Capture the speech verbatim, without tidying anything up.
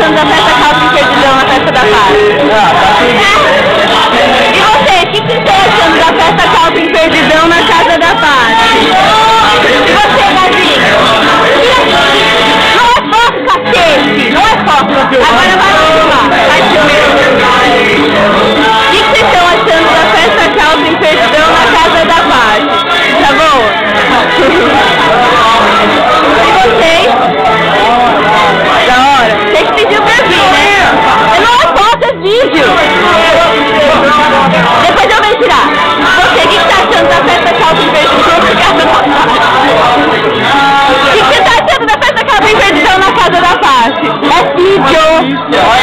achando da festa Calvin Perdidão na festa da paz? E vocês, o que vocês estão achando da festa Calvin Perdidão na casa da paz? E você, Davi? Não é foto, cacete! Não é foto! Agora vai filmar! Vai filmar! O que vocês estão achando da festa Calvin Perdidão na casa da paz? Tá bom? E vocês? Da hora. Vocês pediu pra vir, né? Eu não é foto, é vídeo. Depois eu venho tirar. Você, o que você tá achando da festa Calvin Perdidão na casa da paz? O que você tá achando da festa Calvin Perdidão na casa da paz? É vídeo.